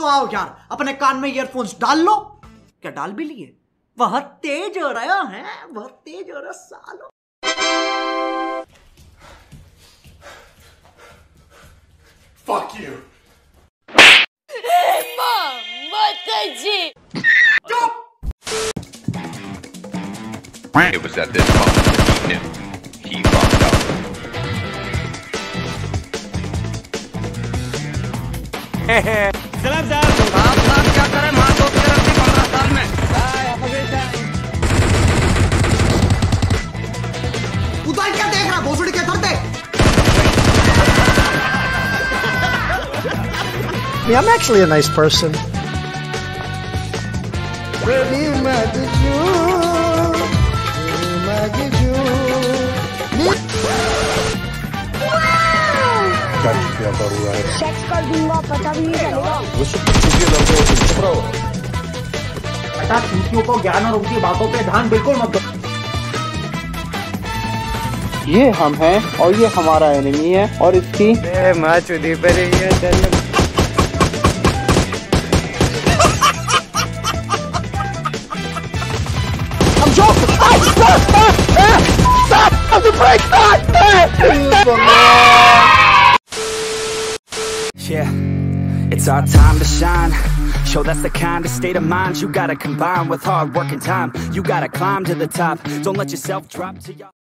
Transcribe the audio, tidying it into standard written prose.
तो आओ यार, अपने कान में ईयरफोन्स डाल लो। क्या डाल भी लिए? बहुत तेज हो रहा है, बहुत तेज हो रहा सालो। Fuck you. It was at this moment he knew he fucked up. सलाम साहब। आप क्या करें? माँ तो 15 साल में। उधर क्या देख रहा? भोसड़ी के धरते। Yeah, I'm actually a nice person. Sex कर दूंगा, पता भी नहीं चलेगा। बेटा चूतियों को ज्ञान और उनकी बातों पे ध्यान बिल्कुल मत दो। ये हम हैं और ये हमारा एनिमी है और इसकी माँ चुदी पर Yeah, it's our time to shine. Show that's the kind of state of mind you gotta combine with hard work and time. You gotta climb to the top. Don't let yourself drop to your